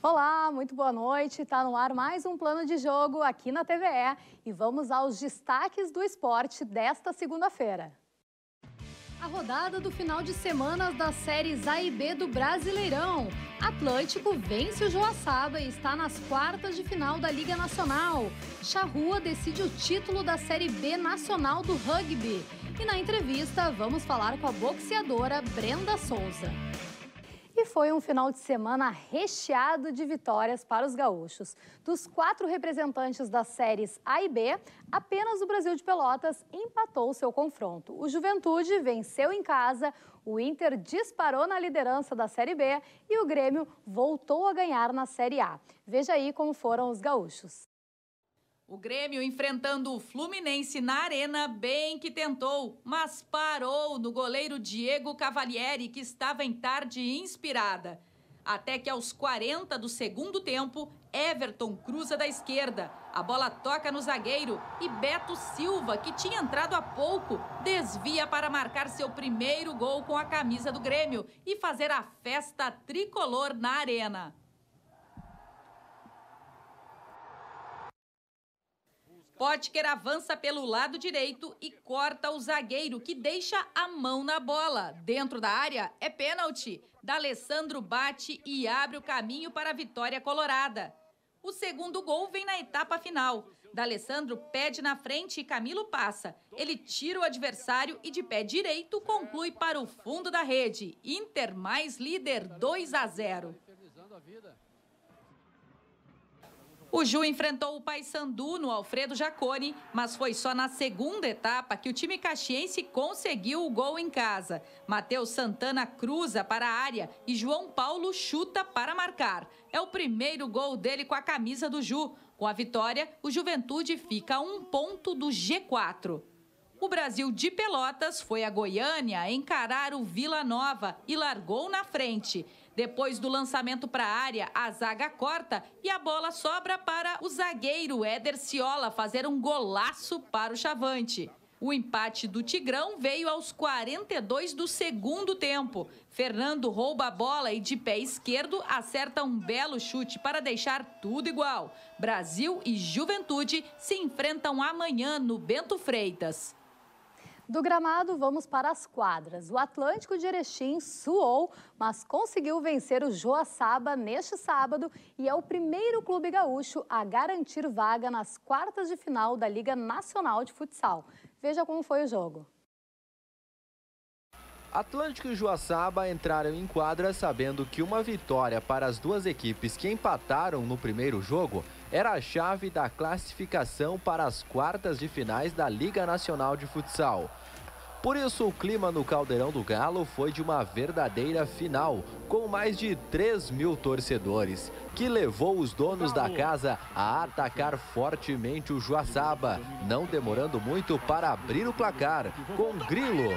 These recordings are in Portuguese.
Olá, muito boa noite. Está no ar mais um Plano de Jogo aqui na TVE e vamos aos destaques do esporte desta segunda-feira. A rodada do final de semana das séries A e B do Brasileirão. Atlântico vence o Joaçaba e está nas quartas de final da Liga Nacional. Charrua decide o título da Série B Nacional do Rugby. E na entrevista vamos falar com a boxeadora Brenda Souza. E foi um final de semana recheado de vitórias para os gaúchos. Dos 4 representantes das séries A e B, apenas o Brasil de Pelotas empatou seu confronto. O Juventude venceu em casa, o Inter disparou na liderança da Série B e o Grêmio voltou a ganhar na Série A. Veja aí como foram os gaúchos. O Grêmio enfrentando o Fluminense na Arena, bem que tentou, mas parou no goleiro Diego Cavalieri, que estava em tarde inspirada. Até que aos 40 do segundo tempo, Everton cruza da esquerda. A bola toca no zagueiro e Beto Silva, que tinha entrado há pouco, desvia para marcar seu primeiro gol com a camisa do Grêmio e fazer a festa tricolor na Arena. Potker avança pelo lado direito e corta o zagueiro, que deixa a mão na bola. Dentro da área é pênalti. D'Alessandro bate e abre o caminho para a vitória colorada. O segundo gol vem na etapa final. D'Alessandro pede na frente e Camilo passa. Ele tira o adversário e de pé direito conclui para o fundo da rede. Inter mais líder 2-0. O Ju enfrentou o Paysandu no Alfredo Jaconi, mas foi só na segunda etapa que o time caxiense conseguiu o gol em casa. Matheus Santana cruza para a área e João Paulo chuta para marcar. É o primeiro gol dele com a camisa do Ju. Com a vitória, o Juventude fica a 1 ponto do G4. O Brasil de Pelotas foi a Goiânia encarar o Vila Nova e largou na frente. Depois do lançamento para a área, a zaga corta e a bola sobra para o zagueiro Éder Ciola fazer um golaço para o Chavante. O empate do Tigrão veio aos 42 do segundo tempo. Fernando rouba a bola e de pé esquerdo acerta um belo chute para deixar tudo igual. Brasil e Juventude se enfrentam amanhã no Bento Freitas. Do gramado, vamos para as quadras. O Atlântico de Erechim suou, mas conseguiu vencer o Joaçaba neste sábado e é o primeiro clube gaúcho a garantir vaga nas quartas de final da Liga Nacional de Futsal. Veja como foi o jogo. Atlântico e Joaçaba entraram em quadra sabendo que uma vitória para as duas equipes que empataram no primeiro jogo era a chave da classificação para as quartas de finais da Liga Nacional de Futsal. Por isso, o clima no Caldeirão do Galo foi de uma verdadeira final, com mais de 3.000 torcedores, que levou os donos da casa a atacar fortemente o Joaçaba, não demorando muito para abrir o placar, com Grilo.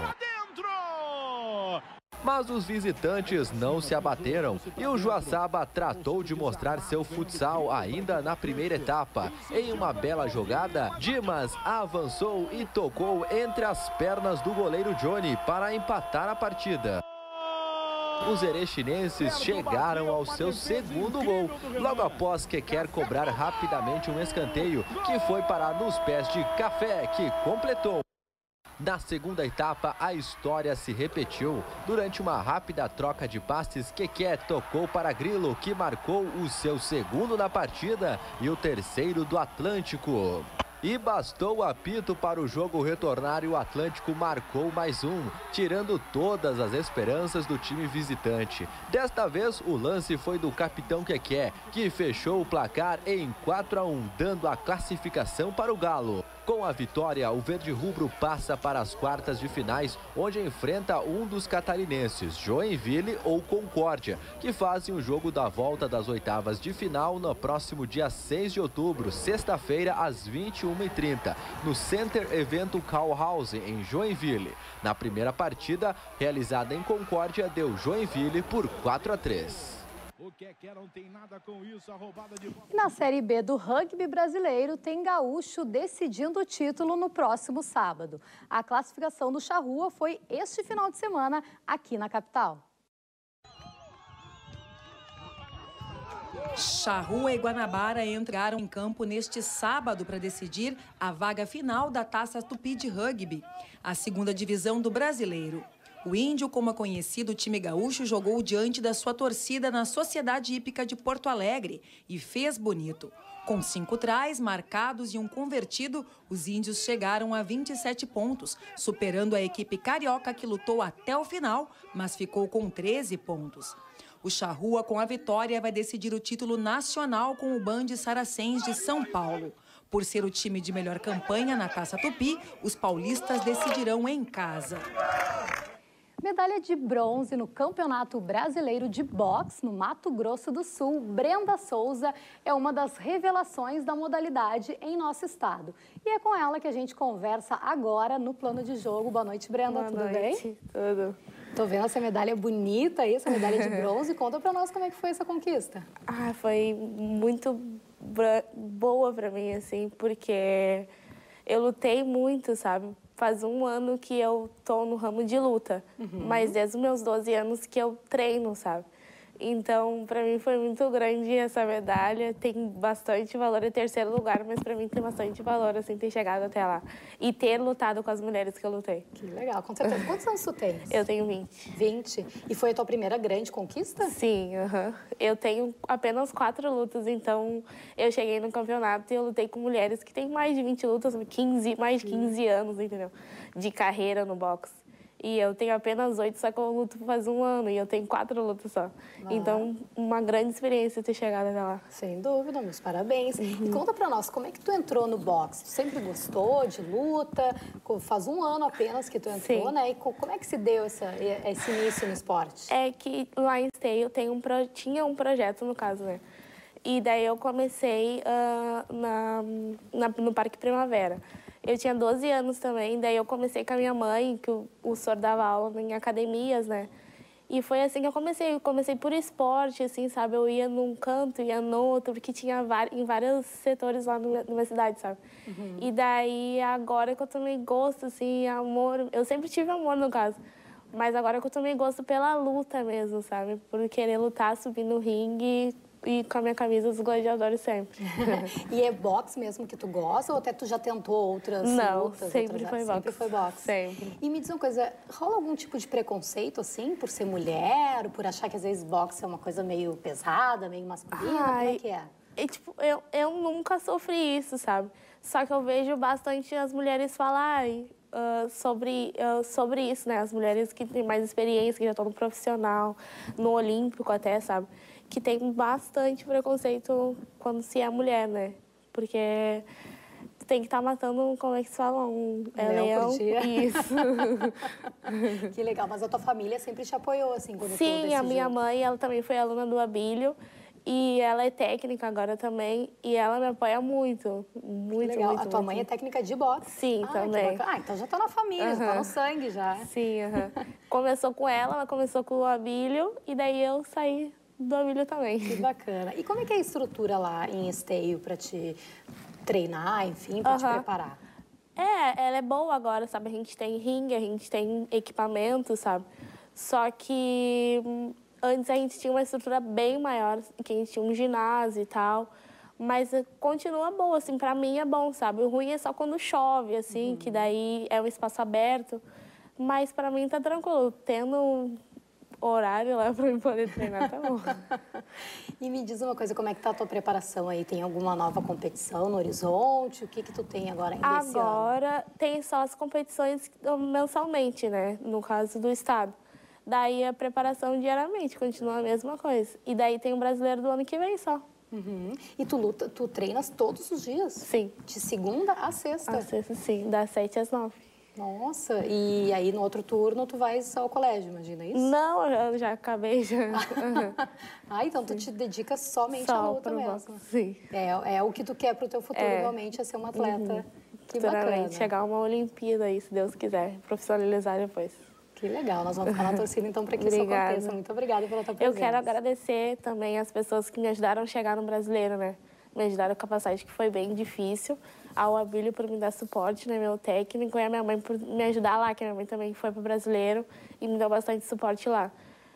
Mas os visitantes não se abateram e o Joaçaba tratou de mostrar seu futsal ainda na primeira etapa. Em uma bela jogada, Dimas avançou e tocou entre as pernas do goleiro Johnny para empatar a partida. Os erechinenses chegaram ao seu segundo gol, logo após que quer cobrar rapidamente um escanteio que foi parar nos pés de Café, que completou. Na segunda etapa, a história se repetiu. Durante uma rápida troca de passes, Keké tocou para Grilo, que marcou o seu segundo na partida e o terceiro do Atlântico. E bastou o apito para o jogo retornar e o Atlântico marcou mais um, tirando todas as esperanças do time visitante. Desta vez, o lance foi do capitão Keké, que fechou o placar em 4-1, dando a classificação para o Galo. Com a vitória, o Verde Rubro passa para as quartas de finais, onde enfrenta um dos catarinenses, Joinville ou Concórdia, que fazem o jogo da volta das oitavas de final no próximo dia 6 de outubro, sexta-feira, às 21h30, no Center Evento Call House, em Joinville. Na primeira partida, realizada em Concórdia, deu Joinville por 4-3. Na Série B do rugby brasileiro, tem gaúcho decidindo o título no próximo sábado. A classificação do Charrua foi este final de semana aqui na capital. Charrua e Guanabara entraram em campo neste sábado para decidir a vaga final da Taça Tupi de Rugby, a segunda divisão do Brasileiro. O Índio, como é conhecido, o time gaúcho jogou diante da sua torcida na Sociedade Hípica de Porto Alegre e fez bonito. Com 5 tries marcados e um convertido, os índios chegaram a 27 pontos, superando a equipe carioca que lutou até o final, mas ficou com 13 pontos. O Charrua, com a vitória, vai decidir o título nacional com o Band Saracens de São Paulo. Por ser o time de melhor campanha na Taça Tupi, os paulistas decidirão em casa. Medalha de bronze no Campeonato Brasileiro de Boxe no Mato Grosso do Sul. Brenda Souza é uma das revelações da modalidade em nosso estado. E é com ela que a gente conversa agora no Plano de Jogo. Boa noite, Brenda. Tudo bem? Tudo. Tô vendo essa medalha bonita aí, essa medalha de bronze. Conta pra nós como é que foi essa conquista. Foi muito boa pra mim, assim, porque eu lutei muito, sabe? Faz 1 ano que eu tô no ramo de luta, mas desde os meus 12 anos que eu treino, sabe? Então, para mim foi muito grande essa medalha, tem bastante valor, é 3º lugar, mas para mim tem bastante valor, assim, ter chegado até lá. E ter lutado com as mulheres que eu lutei. Que legal, com certeza. Quantos anos tu tens? Eu tenho 20. 20? E foi a tua primeira grande conquista? Sim, eu tenho apenas 4 lutas, então eu cheguei no campeonato e eu lutei com mulheres que têm mais de 20 lutas, mais de 15 anos, entendeu? De carreira no boxe. E eu tenho apenas 8, só que eu luto faz 1 ano e eu tenho 4 lutas só. Então, uma grande experiência ter chegado até lá. Sem dúvida, meus parabéns. E conta pra nós, como é que tu entrou no boxe? Tu sempre gostou de luta? Faz 1 ano apenas que tu entrou, Sim. né? E como é que se deu esse início no esporte? É que lá em Esteio eu tinha um projeto, no caso, né? E daí eu comecei no Parque Primavera. Eu tinha 12 anos também, daí eu comecei com a minha mãe, que o senhor dava aula em academias, né? E foi assim que eu comecei por esporte, assim, sabe? Eu ia num canto, ia no outro, porque tinha em vários setores lá na minha cidade, sabe? E daí, agora que eu tomei gosto, assim, amor... Eu sempre tive amor, no caso. Mas agora que eu tomei gosto pela luta mesmo, sabe? Por querer lutar, subir no ringue... E com a minha camisa dos gladiadores sempre. E é boxe mesmo que tu gosta ou até tu já tentou outras Não, lutas? sempre foi boxe. Sempre foi boxe. Sempre. E me diz uma coisa, rola algum tipo de preconceito, assim, por ser mulher, por achar que às vezes boxe é uma coisa meio pesada, meio masculina? Como é que é? Tipo, eu nunca sofri isso, sabe? Só que eu vejo bastante as mulheres falarem sobre isso, né? As mulheres que têm mais experiência, que já estão no profissional, no olímpico até, sabe? Que tem bastante preconceito quando se é mulher, né? Porque tem que estar matando, como é que se fala? Leão por dia. Isso. Que legal, mas a tua família sempre te apoiou, assim, quando tu Sim, decidiu? a minha mãe, ela também foi aluna do Abílio. E ela é técnica agora também. E ela me apoia muito. Muito, legal. muito. A tua muito. mãe é técnica de boxe? Sim, também. Então já tá na família, já tá no sangue já. Sim, Começou com ela começou com o Abílio. E daí eu saí do Abílio também. Que bacana. E como é que é a estrutura lá em Esteio para te treinar, enfim, para te preparar? Ela é boa agora, sabe? A gente tem ringue, a gente tem equipamento, sabe? Só que antes a gente tinha uma estrutura bem maior, que a gente tinha um ginásio e tal. Mas continua boa, assim, pra mim é bom, sabe? O ruim é só quando chove, assim, que daí é um espaço aberto. Mas pra mim tá tranquilo, tendo horário lá pra eu poder treinar, tá bom. E me diz uma coisa, como é que tá a tua preparação aí? Tem alguma nova competição no horizonte? O que tu tem agora ainda esse ano? Agora tem só as competições mensalmente, né? No caso do estado. Daí a preparação diariamente continua a mesma coisa. E daí tem o brasileiro do ano que vem só. E tu treinas todos os dias? Sim. De segunda a sexta? A sexta, sim. Das 7 às 9. Nossa, e aí no outro turno tu vais ao colégio, imagina isso? Não, eu já acabei já. Então tu te dedica somente à luta mesmo. Sim. É o que tu quer pro teu futuro, realmente, é ser um atleta. Que bacana. Chegar a uma Olimpíada aí, se Deus quiser, profissionalizar depois. Que legal, nós vamos ficar na torcida então para que isso aconteça. Muito obrigada pela tua presença. Eu quero agradecer também as pessoas que me ajudaram a chegar no brasileiro, né? Me ajudaram com a passagem que foi bem difícil. Ao Abílio por me dar suporte, né, meu técnico, e a minha mãe por me ajudar lá, que a minha mãe também foi pro brasileiro e me deu bastante suporte lá.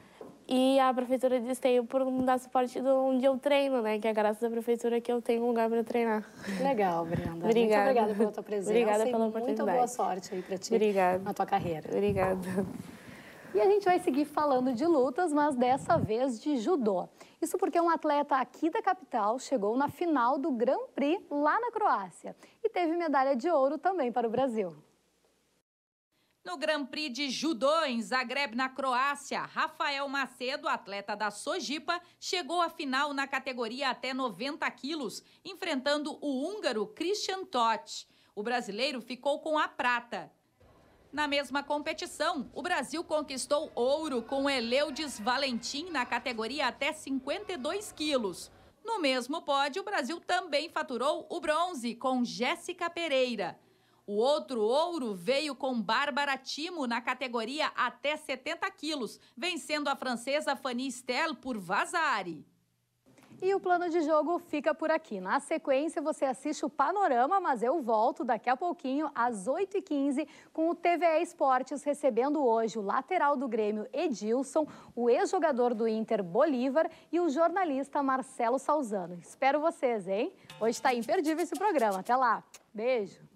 E a prefeitura de Esteio por me dar suporte onde eu treino, né? Que é graças à prefeitura que eu tenho um lugar para treinar. Legal, Brenda. Obrigada. Muito obrigada pela tua presença. Obrigada pela Muita oportunidade. boa sorte aí para ti na tua carreira. Obrigada. E a gente vai seguir falando de lutas, mas dessa vez de judô. Isso porque um atleta aqui da capital chegou na final do Grand Prix lá na Croácia e teve medalha de ouro também para o Brasil. No Grand Prix de Judô em Zagreb, na Croácia, Rafael Macedo, atleta da Sojipa, chegou à final na categoria até 90 quilos, enfrentando o húngaro Christian Tott. O brasileiro ficou com a prata. Na mesma competição, o Brasil conquistou ouro com Eleudes Valentim na categoria até 52 quilos. No mesmo pódio, o Brasil também faturou o bronze com Jéssica Pereira. O outro ouro veio com Bárbara Timo na categoria até 70 quilos, vencendo a francesa Fanny Stel por Vasari. E o plano de jogo fica por aqui. Na sequência, você assiste o Panorama, mas eu volto daqui a pouquinho, às 8h15, com o TVE Esportes, recebendo hoje o lateral do Grêmio, Edilson, o ex-jogador do Inter, Bolívar, e o jornalista Marcelo Salzano. Espero vocês, hein? Hoje está imperdível esse programa. Até lá. Beijo.